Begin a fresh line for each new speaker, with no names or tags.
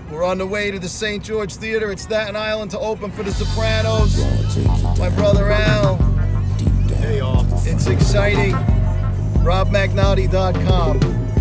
We're on the way to the St. George Theater at Staten Island to open for the Sopranos. My brother Al.
Hey, y'all.
It's exciting. RobMagnotti.com.